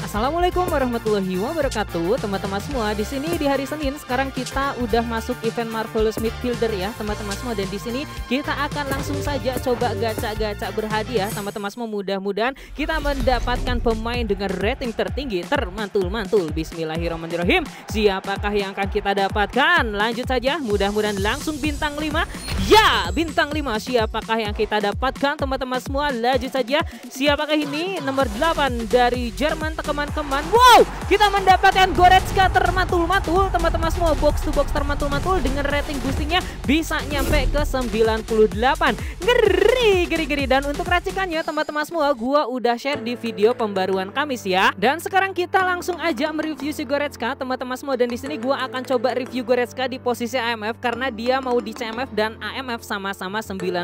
Assalamualaikum warahmatullahi wabarakatuh, teman-teman semua. Di sini di hari Senin sekarang kita udah masuk event Marvelous Midfielder ya, teman-teman semua. Dan di sini kita akan langsung saja coba gacha-gacha berhadiah, teman-teman semua. Mudah-mudahan kita mendapatkan pemain dengan rating tertinggi, termantul-mantul. Bismillahirrahmanirrahim. Siapakah yang akan kita dapatkan? Lanjut saja, mudah-mudahan langsung bintang 5. Ya, bintang 5. Siapakah yang kita dapatkan, teman-teman semua? Lanjut saja. Siapakah ini? Nomor 8 dari Jerman, teman-teman. Wow, kita mendapatkan Goretzka termantul-mantul, teman-teman semua. Box to box termantul-mantul dengan rating boostingnya bisa nyampe ke 98. Ngeri. Dan untuk racikannya, teman-teman semua, gua udah share di video pembaruan Kamis ya. Dan sekarang kita langsung aja mereview si Goretzka, teman-teman semua. Dan di sini gua akan coba review Goretzka di posisi AMF karena dia mau di CMF dan AMF sama-sama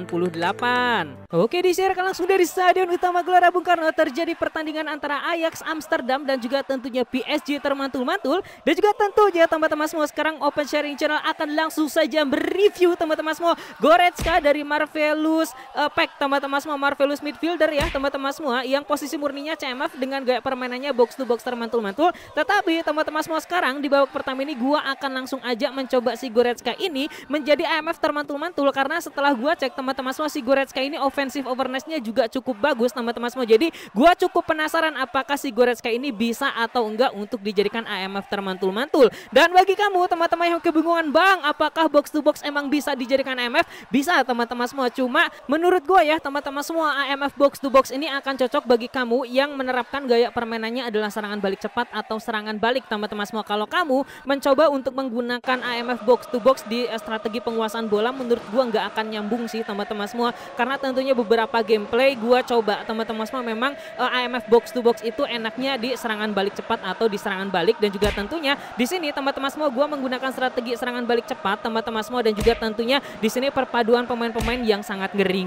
98. Oke, disiarkan langsung dari Stadion Utama Gelora Bung Karno. Terjadi pertandingan antara Ajax Amsterdam dan juga tentunya PSG termantul-mantul. Dan juga tentunya teman-teman semua, sekarang Open Sharing Channel akan langsung saja mereview teman-teman semua Goretzka dari Marvelous Pack, teman-teman semua. Marvelous Midfielder ya teman-teman semua, yang posisi murninya CMF dengan gaya permainannya box to box termantul-mantul. Tetapi teman-teman semua, sekarang di babak pertama ini gua akan langsung aja mencoba si Goretzka ini menjadi AMF termantul-mantul, karena setelah gua cek teman-teman semua, si Goretzka ini offensive awareness-nya juga cukup bagus teman-teman semua. Jadi gua cukup penasaran apakah si Goretzka ini bisa atau enggak untuk dijadikan AMF termantul-mantul. Dan bagi kamu teman-teman yang kebingungan, bang, apakah box to box emang bisa dijadikan AMF? Bisa teman-teman semua. Cuma menurut gue ya teman-teman semua, AMF box to box ini akan cocok bagi kamu yang menerapkan gaya permainannya adalah serangan balik cepat atau serangan balik teman-teman semua. Kalau kamu mencoba untuk menggunakan AMF box to box di strategi penguasaan bola, menurut gue nggak akan nyambung sih teman-teman semua. Karena tentunya beberapa gameplay gue coba teman-teman semua, memang AMF box to box itu enaknya di serangan balik cepat atau di serangan balik. Dan juga tentunya di sini teman-teman semua, gue menggunakan strategi serangan balik cepat teman-teman semua. Dan juga tentunya di sini perpaduan pemain-pemain yang sangat ngeri.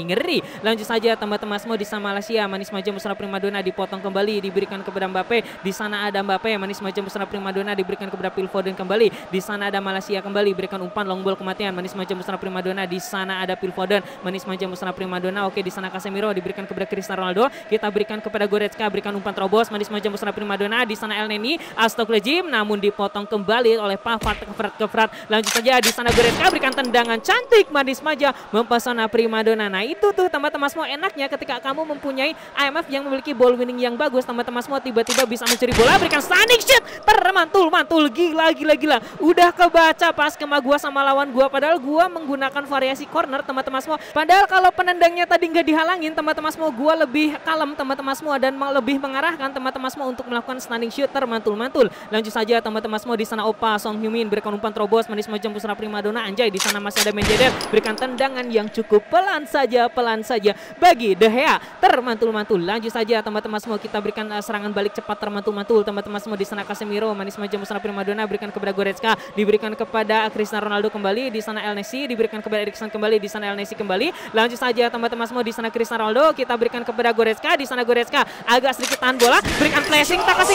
Lanjut saja teman-teman semua, di sana Malaysia manis maju musnah primadona dipotong kembali, diberikan kepada Mbappe. Di sana ada Mbappe manis maju musnah primadona diberikan kepada Phil Foden kembali. Di sana ada Malaysia kembali, berikan umpan long ball kematian, manis maju musnah primadona. Di sana ada Phil Foden manis maju musnah primadona. Oke, di sana Casemiro diberikan kepada Cristiano Ronaldo. Kita berikan kepada Goretzka, berikan umpan terobos, manis maju musnah primadona. Di sana El Neni, astagfirullahaladzim, namun dipotong kembali oleh Pavard ke Frat. Lanjut saja, di sana Goretzka berikan tendangan cantik, manis maja mempesona primadona. Nah itu tuh teman-teman semua, enaknya ketika kamu mempunyai AMF yang memiliki ball winning yang bagus teman-teman semua, tiba-tiba bisa mencuri bola, berikan stunning shot termantul-mantul, gila. Udah kebaca pas kema gua sama lawan gua, padahal gua menggunakan variasi corner teman-teman semua. Padahal kalau penendangnya tadi nggak dihalangin teman-teman semua, gua lebih kalem teman-teman semua dan lebih mengarahkan teman-teman semua untuk melakukan stunning shoot termantul-mantul. Lanjut saja teman-teman semua, di sana Opa Song Heung-min berikan umpan terobos, manis maju musnah primadona. Anjay, di sana masih ada Menjeder, berikan tendangan yang cukup pelan saja bagi De Gea termantul-mantul. Lanjut saja teman-teman semua, kita berikan serangan balik cepat termantul-mantul teman-teman semua. Di sana Casemiro manis maju musnah primadona berikan kepada Goretzka, diberikan kepada Cristiano Ronaldo kembali. Di sana El Nesi diberikan kepada Eriksen kembali. Di sana El Nesi kembali. Lanjut saja teman-teman semua, di sana Cristiano Ronaldo, kita berikan kepada Goretzka. Di sana Goretzka agak sedikit tahan bola, berikan flashing, kasing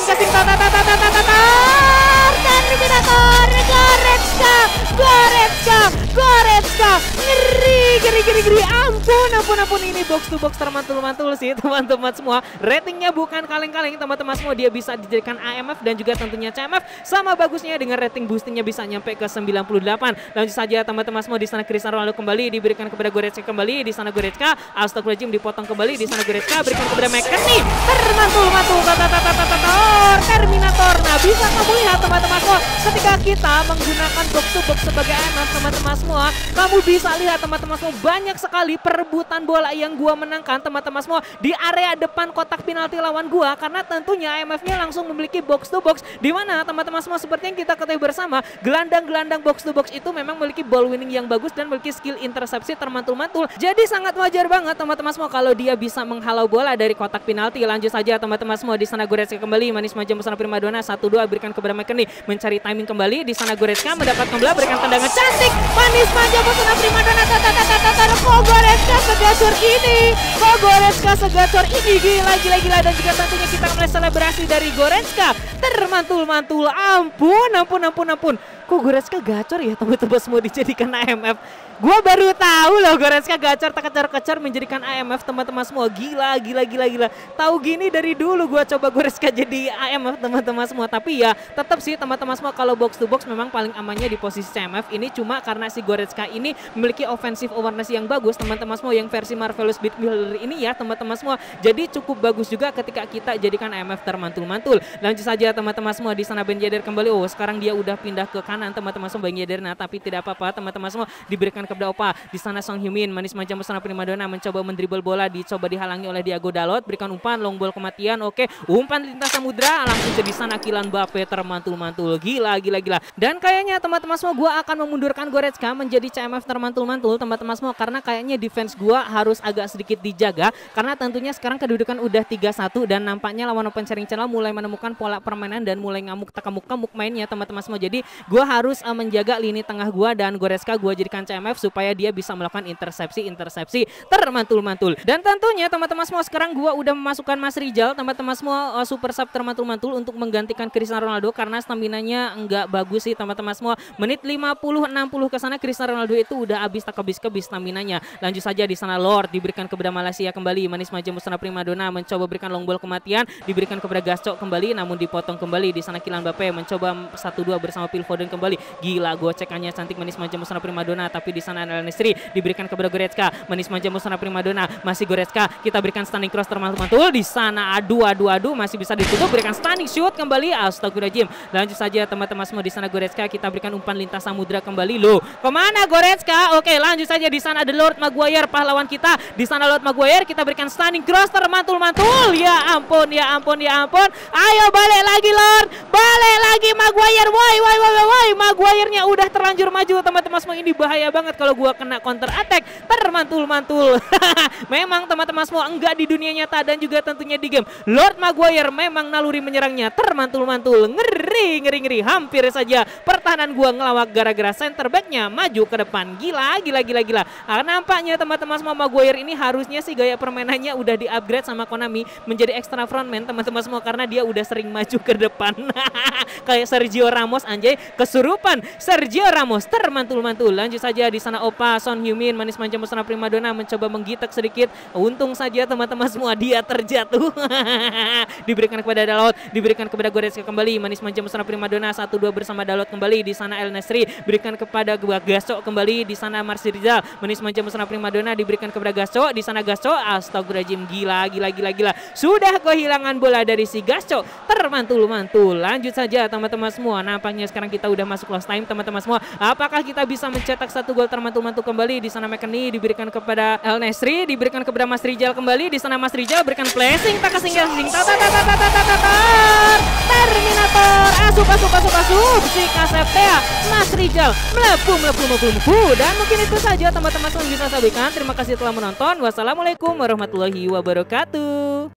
Terminator Goretzka ngeri. Ampun, ini box to box termantul-mantul sih teman-teman semua. Ratingnya bukan kaleng-kaleng teman-teman semua, dia bisa dijadikan AMF dan juga tentunya CMF sama bagusnya dengan rating boostingnya bisa nyampe ke 98. Lanjut saja teman-teman semua, di sana Cristiano Ronaldo kembali, diberikan kepada Goretzka kembali. Di sana Goretzka, astagfirullahaladzim, dipotong kembali. Di sana Goretzka berikan kepada McKennie, termantul-mantul Terminator. Nah, bisa kamu lihat teman-teman semua, ketika kita menggunakan box to box sebagai AMF teman-teman semua, kamu bisa lihat teman-teman semua, banyak sekali perebutan bola yang gua menangkan teman-teman semua di area depan kotak penalti lawan gua, karena tentunya AMF-nya langsung memiliki box to box, di mana teman-teman semua seperti yang kita ketahui bersama, gelandang-gelandang box to box itu memang memiliki ball winning yang bagus dan memiliki skill intersepsi termantul-mantul. Jadi sangat wajar banget teman-teman semua kalau dia bisa menghalau bola dari kotak penalti. Lanjut saja teman-teman semua, di sana Goretzka kembali, manis maju musnah primadona 1-2, berikan kepada McKennie, mencari timing kembali. Di sana Goretzka mendapatkan bola, berikan tendangan cantik, manis maju musnah primadona. Kok Goretzka segacor ini, gila. Dan juga tentunya kita melihat selebrasi dari Goretzka termantul-mantul. Ampun. Kok Goretzka gacor ya teman-teman semua dijadikan AMF. Gua baru tahu loh Goretzka gacor terkejar-kejar menjadikan AMF teman-teman semua. Gila. Tahu gini dari dulu gua coba Goretzka jadi AMF teman-teman semua. Tapi ya tetap sih teman-teman semua, kalau box to box memang paling amannya di posisi CMF ini, cuma karena si Goretzka ini memiliki offensive awareness yang bagus teman-teman semua, yang versi Marvelous Beat Builder ini ya teman-teman semua. Jadi cukup bagus juga ketika kita jadikan AMF termantul-mantul. Lanjut saja teman-teman semua, di sana Ben Yedder kembali. Oh, sekarang dia udah pindah ke kanan teman-teman semua Ben Yedder. Nah, tapi tidak apa-apa teman-teman semua, diberikan kepada Opa. Di sana Son Heung-min manis manja bersama Primadona mencoba mendribble bola, dicoba dihalangi oleh Diego Dalot, berikan umpan long ball kematian. Oke, umpan lintas samudra langsung jadi sana Kylian Mbappe termantul-mantul. Gila. Dan kayaknya teman-teman semua gua akan memundurkan Goretzka menjadi CMF termantul-mantul teman-teman semua, karena kayaknya defense gua harus agak sedikit dijaga, karena tentunya sekarang kedudukan udah 3-1 dan nampaknya lawan Open Sharing Channel mulai menemukan pola permainan dan mulai ngamuk mainnya teman-teman semua. Jadi gua harus menjaga lini tengah gua dan Goretzka gua jadikan CMF supaya dia bisa melakukan intersepsi termantul-mantul. Dan tentunya teman-teman semua sekarang gua udah memasukkan Mas Rizal teman-teman semua, super sub termantul-mantul untuk menggantikan Cristiano Ronaldo karena stamina-nya enggak bagus sih teman-teman semua. Menit 50-60 ke sana Cristiano Ronaldo itu udah habis tak habis stamina-nya. Lanjut saja di sana Lord diberikan kepada Malaysia kembali, manis manja musnah Primadona mencoba berikan long ball kematian, diberikan kepada Gasco kembali namun dipotong kembali. Di sana Kylian Mbappe mencoba 1-2 bersama Phil Foden kembali. Gila, gocekannya cantik manis manja musnah Primadona, tapi di sana El Nesri diberikan kepada Goretzka, manis manja musnah Primadona, masih Goretzka, kita berikan stunning cross termantul-mantul. Di sana adu masih bisa ditutup, berikan stunning shoot kembali. Astagfirullahaladzim. Lanjut saja teman-teman semua, di sana Goretzka, kita berikan umpan lintas samudra kembali. Loh, kemana Goretzka? Oke, lanjut saja di sana ada Lord Maguire pahlawan kita. Di sana Lord Maguire, kita berikan stunning cross termantul-mantul. Ya ampun. Ayo balik lagi Lord, balik lagi Maguire. Woi, Maguire-nya udah terlanjur maju teman-teman semua. Ini bahaya banget kalau gua kena counter attack termantul-mantul. Memang teman-teman semua enggak di dunia nyata dan juga tentunya di game. Lord Maguire memang naluri menyerangnya termantul-mantul. Ngeri. Hampir saja pertahanan gua ngelawak gara-gara center back-nya maju ke depan. Gila. Nampaknya teman-teman semua Maguire ini harusnya sih gaya permainannya udah di-upgrade sama Konami menjadi extra frontman teman-teman semua, karena dia udah sering maju ke depan. Kayak Sergio Ramos, anjay, kesurupan Sergio Ramos termantul-mantul. Lanjut saja di sana Opa Son Heung-min manis manja musnah Primadona mencoba menggitek sedikit. Untung saja teman-teman semua dia terjatuh. Diberikan kepada Dalot, diberikan kepada Goretzka kembali, manis manja musnah Primadona 1-2 bersama Dalot kembali. Di sana El Nesri berikan kepada Gasco kembali. Di sana Martial manis manja musnah Primadona diberikan kepada Gasco. Di sana Gasco, astagfirullahaladzim, gila. Sudah kehilangan bola dari si Gasco termantul-mantul. Lanjut saja teman-teman semua, nampaknya sekarang kita udah masuk lost time teman-teman semua. Apakah kita bisa mencetak 1 gol termantul-mantul kembali? Di sana McKennie diberikan kepada El Nesri, diberikan kepada Mas Rizal kembali. Di sana Mas Rizal berikan flashing, Terminator, asup si Kaseptea, Mas Rizal melepuh. Dan mungkin itu saja teman-teman semua yang bisa saya berikan. Terima kasih telah menonton. Wassalamualaikum warahmatullahi wabarakatuh.